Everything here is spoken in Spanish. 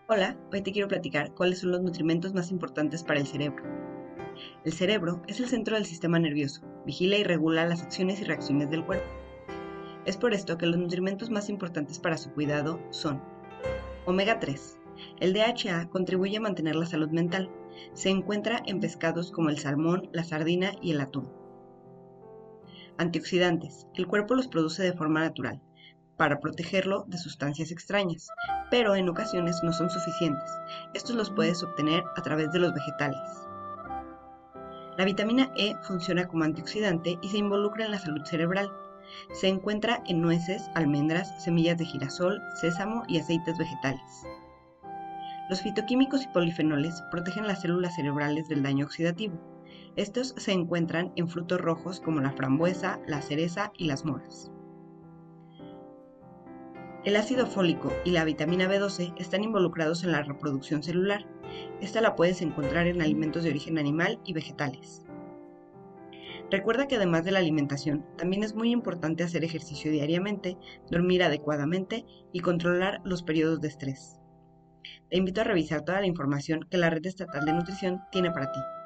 Hola, hoy te quiero platicar cuáles son los nutrimentos más importantes para el cerebro. El cerebro es el centro del sistema nervioso, vigila y regula las acciones y reacciones del cuerpo. Es por esto que los nutrimentos más importantes para su cuidado son omega 3. El DHA contribuye a mantener la salud mental. Se encuentra en pescados como el salmón, la sardina y el atún. Antioxidantes. El cuerpo los produce de forma natural, para protegerlo de sustancias extrañas, pero en ocasiones no son suficientes. Estos los puedes obtener a través de los vegetales. La vitamina E funciona como antioxidante y se involucra en la salud cerebral. Se encuentra en nueces, almendras, semillas de girasol, sésamo y aceites vegetales. Los fitoquímicos y polifenoles protegen las células cerebrales del daño oxidativo. Estos se encuentran en frutos rojos como la frambuesa, la cereza y las moras. El ácido fólico y la vitamina B12 están involucrados en la reproducción celular. Esta la puedes encontrar en alimentos de origen animal y vegetales. Recuerda que además de la alimentación, también es muy importante hacer ejercicio diariamente, dormir adecuadamente y controlar los periodos de estrés. Te invito a revisar toda la información que la Red Estatal de Nutrición tiene para ti.